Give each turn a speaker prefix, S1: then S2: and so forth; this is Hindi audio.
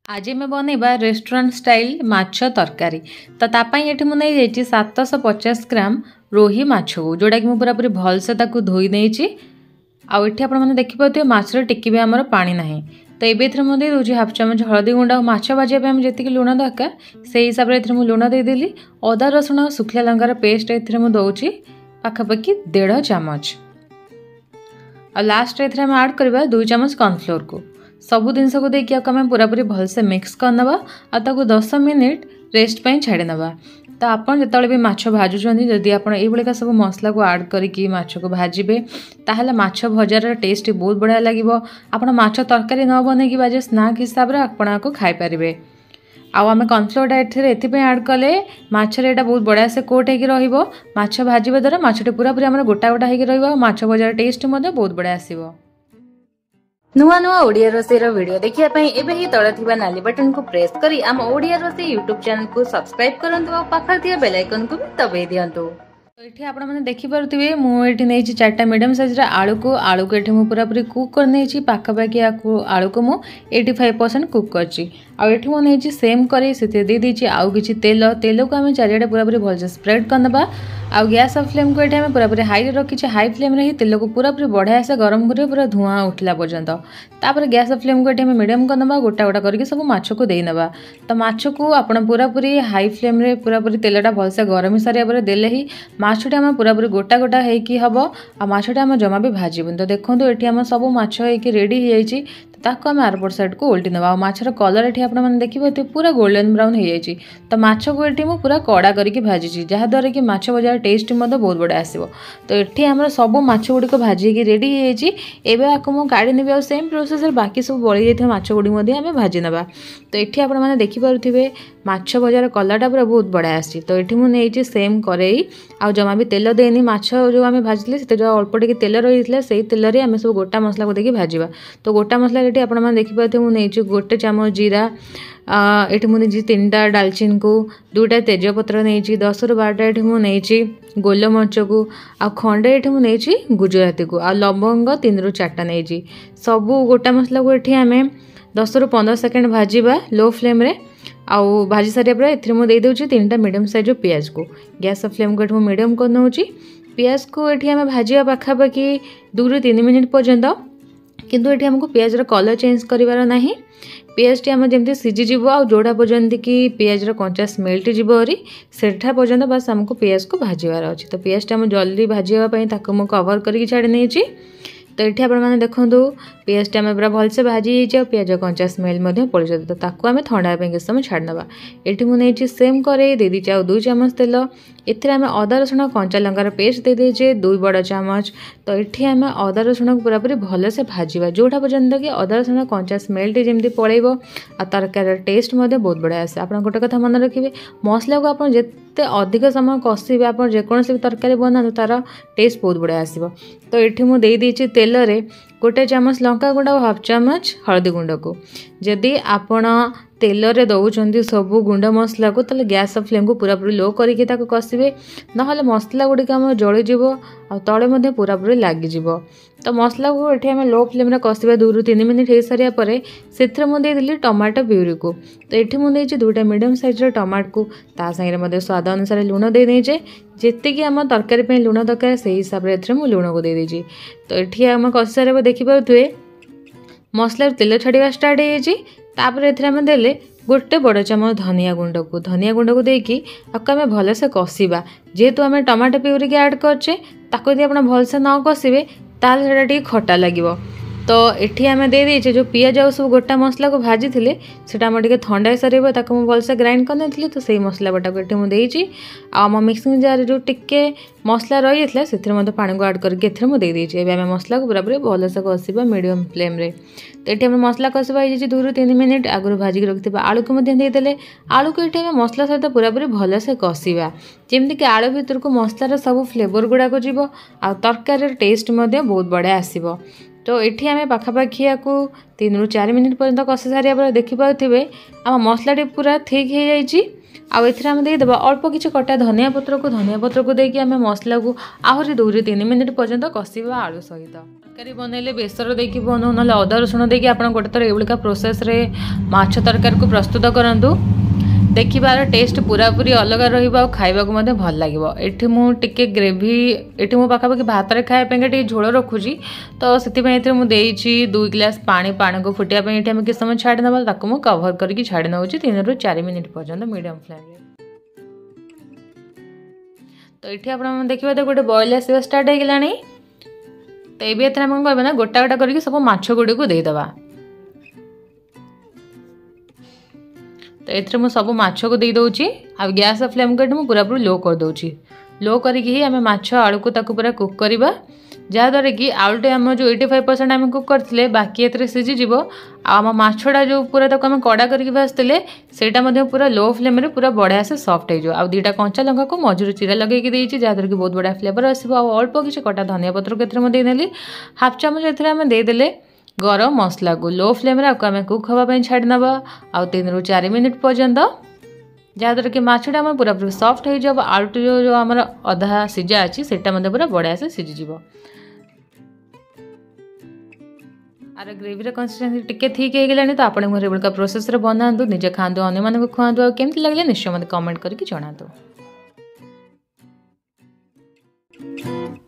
S1: आज मैं बनइबा रेस्टोरेंट स्टाइल माछ तरकारी। तो तापाई ये मुझे 750 ग्राम रोही माछ को जोटा कि मुझे पूरा पूरी भलसे धोई नहीं। आउे आपने देखिपे माछर टिकी भी आमर पानी ना। तो ये मुझे दूसरी हाफ चामच हलदी गुंड और माछ भाजा जी लुण दरकार से हिसाब से मुझे लुण देदेली। अदा रसुण और सुखिला लंकार पेस्ट ए दूसरी पाखापाखि 1.5 चामच और लास्ट ए आड करवा 2 चामच कॉर्नफ्लोर को सबू जिनस को देखिए आम पूरा पूरी भलसे मिक्स करनवा और 10 मिनिट रेस्ट पर छाड़ी नवा। तो आपन जिते भी माछ भाजुंट जदि आप ये सब मसला को आड करके माछ को भाजबे ताहले माछ भजार टेस्ट बहुत बढ़िया लगे। आपड़ माछ तरकारी न बनई बाजे स्नाक हिसाब से आपको खाईपारे। आम कॉर्नफ्लोर एथि आड कले माछर यहाँ बहुत बढ़िया से कोट हो माछ भाजवा द्वारा माछटी पूरा पूरी आम गोटा गोटा हो माछ भजार टेस्ट बहुत बढ़िया आसो।
S2: नुआ नुआ ओडिया रोषेर वीडियो देखिया पई एबे ही तळे थिबा नाली बटन को प्रेस करी आम ओडिया रोषे यूट्यूब चैनल को सब्सक्राइब करंतु और पाखर थिया बेल आइकन को भी दबाई दियंतु।
S1: तो ये आप देखिपे मुझे नहीं 4टा मीडियम साइज आलू को ये पूरा पूरी कुक कर नहीं पाखापाखि आलू को मुझे 85% कुक करटी मुझे सेम कर दे देती आउ कि तेल तेल को आम चारिड़े पूरा पूरी भलसे स्प्रेड करदे आ गैस फ्लेम को ये पूरा पूरी हाई रखी हाई फ्लेम ही तेल को पूरा पूरी बढ़िया से गरम कर पूरा धुआं उठला पर्यंत तापर गैस फ्लेम को ये मीडियम करदे गोटा गोटा करके सब माछ को देना। तो माछ को आप पूरा पूरी हाई फ्लेम पूरा पूरी तेलटा भलसे गरम हो सारे देले ही माछटी आम पूरा पूरी गोटा गोटा होगी हम आ माछटी आम जमा भी भाजबुन। तो देखो ये आम सब माछ होगी रेडी हो जाए ताको आम आरपट साइड को उल्टी ना माछर कलर ये आपने देखिए पूरा गोल्डन ब्राउन हो जाए। तो माछ को ये मुझे कड़ा करके भाजी जहाँद्वारा कि माछ भजार टेस्ट बहुत बढ़िया आसो। तो ये आम सब माछ गुड़िक भाजिकी रेडी हो जाए मुझे काढ़ी नेबी आ सेम प्रोसेस बाकी सब बड़ी जाइए माछ गुड़ी आम भाजी ना। तो ये आपने देखिपे माछ भजार कलरटा पूरा बहुत बढ़िया आसी। तो ये मुझे सेम करेई आ जमा भी तेल देनी माछ जो आम भाजले से अल्प टे तेल रही है से तेल आम सब गोटा मसला को देखिए भाजवा। तो गोटा मसला ये आपने देखिपे मुझे 1 चामच जीरा ये मुझे 3टा डालचिन को 2टा तेजपत्र नहीं 10 ରୁ 12टा ये मुझे गोलमरीच को आ खंडे ये मुझे गुजराती को आ लवंग 3 ରୁ 4टा नहीं सबू गोटा मसला को ये आम 10 ରୁ 15 सेकेंड भाजवा लो फ्लेम रे आउ भाजी सारे मुझे देदे 3टा मीडियम साइज पियाज को गैस फ्लेम को ये मीडियम कर नौची पियाज को ये आम भाजवा पाखापाखि 2 ରୁ 3 मिनिट पर्यंत किंतु ये आमको पियाजर कलर चेंज करार ना पियाज टी आम जमी सीझीज आ जोड़ा पर्यंत कि पियाजर कंचा स्मेलटी जीवरी सेठा पर्यंत बस आमको पियाज को भाजवार अच्छे। तो पियाज टी आम जल्दी भाजापी मुझे कवर करके छाड़ी नहीं। तो ये आपने देखो पियाज टी आम पूरा भलसे भाजी जाइए पियाज कंचा स्मेल पड़ तो ताको आम ठंडा किस समय छाड़ना। ये मुझे सेम करे दे दीचे आ 2 चामच तेल एथे आम अदा रसुण कंचा लंकार पेस्ट दे दीचे 2 बड़ चामच। तो ये आम अदा रसुण को पूरा पूरी भलसे भाजवा जोटा पर्यंत कि अदा रसुण कंचा स्मेलटी जमी पड़े आ तरकार टेस्ट बहुत बढ़िया आसे। आप गोटे कथा मन रखिए मसला को आप जिते अधिक समय कषिबे आप जेकोसी भी तरकारी बनाते तार टेस्ट बहुत बढ़िया आसो। तो ये मुझे देदेची तेल रे 1 चामच लंका गुंड और हाफ चामच हलदी गुंड को जदि आपण तेल रे दौरान सब गुंड मसला को तले गैस फ्लेम को पूरा पूरी लो करके कषिबे ना मसला गुड़िक आम जलीज आ तले पूरा पूरी लगिज। तो मसला को ये आम लो फ्लेम रे कषिबा 2 ରୁ 3 मिनिट हो सारे से मुझे देली टमाटो प्यूरी को। तो ये मुझे 2टा मीडियम साइज टमाटो को ता सागे स्वाद अनुसार लुण दे देचे जी आम तरकारी लुण दरकार से हिसाब से मुझे लुण को दे देची। तो ये आम कषि सारे देखिपे मसला तेल छाड़ा स्टार्ट होपर आम देले 1 बड़ चामच धनिया गुंड को देकी आम भलसे कषिबा जेहेतु आम टमाटो प्यूरी आड करचे ताको यदि आप भलसे न कषिबे ताले से खटा लगे। तो ये आम दे देचे जो पियाज आ सब गोटा मसला को भाजी थे से ठंडा सारे मुझे भलसे ग्राइंड करनी। तो सही मसला बटा को मुझे आम मिक्सिंग जार जो टिके मसला रही है से पानी को आड करके मुझे देदेचे आम मसला को पूरा पूरी भलसे कषिबा मीडियम फ्लेम रे। तो ये मसला कषिबा हो 2 ରୁ 3 मिनिट आगु भाजिक रखि आलू को देदेले आलू को ये मसला सहित पूरा पूरी भलसे कषिबा जमी कि आलू भीतर को मसलार सब फ्लेवर गुड़ाक जीव आ तरकारी टेस्ट बहुत बढ़िया आसो। तो ये आम पाखापाखि या 3 ରୁ 4 मिनिट पर्यंत कषि सारा देखिपे आम मसलाटी पूरा ठीक हो जाए। आम देदेबा अल्प किसी कटा धनिया पत्र को देकी आम मसला को आहरी 2 ରୁ 3 मिनिट पर्यंत कषिबा आलू सहित। तरकारी बनइले बेसर देकी बनाऊ ना अदा रसुण देकी आप गोटे थर एभलिका प्रोसेस रे माछ तरकारी को प्रस्तुत करूँ। देखिबार टेस्ट पूरा पूरी अलग रहा खाइबा को मते भल लागिबो। एठी मु टिके ग्रेवी एठी मु पाखापाखि भात रे खाए पे टिके झोल रखुची तो सेतिपे एथे मु देइची 2 गिलास पानी को फुटिया पे एठी हम कि समय छाड़ी नबा ताको मु कवर करके छाड़ी नउची 3 ରୁ 4 मिनिट पर्यंत मीडियम फ्लेम रे। तो एठी आपण देखिबा तो गोटे बॉईल आसीबा स्टार्ट हो गलानी। तो एबे एथे हम कहबा ना गोटा गोटा करके सब माछ गुडी को देई दबा। तो ये मुझे सब माछ को दे दूची आ गैस फ्लेम को पूरा पूरा लो कर दूची। लो करके आम माछ आलू को ताकू पूरा कुक करवा जहाँद्वारा कि आलूटे आम जो 85% आम कुक करते बाकी एथरे सीझीज आम माछटा जो पूरा तक आम कड़ा करके भाजते सेटा पूरा लो फ्लेम रे पूरा बढ़िया से सॉफ्ट हो आ 2टा कंचा लंका को मझुर चिरा लगे देती जहाँद्वारा कि बहुत बढ़िया फ्लेवर आसो। अल्प किसी कटा धनिया पत्र को देनेली हाफ चामच एथरे देदेले गरम मसला को लो फ्लेम रे आम कुक होगा छाड़ी नवा आ 3 ରୁ 4 मिनिट पर्यंत जहाँद्वारा कि माछटा आम पूरा पूरा सॉफ्ट हो जाए। आलू जो आम अधा सीझा अच्छी सेटा पूरा बढ़िया से सीझीज। आर ग्रेवी कंसिस्टेंसी टिके ठीक हो गलानी। तो आप घर एभलिका प्रोसेस रे बनातु निजे खातु अन्य मानक खुआतु आ केमती लगले निश्चय मत कमेंट करके जणातु।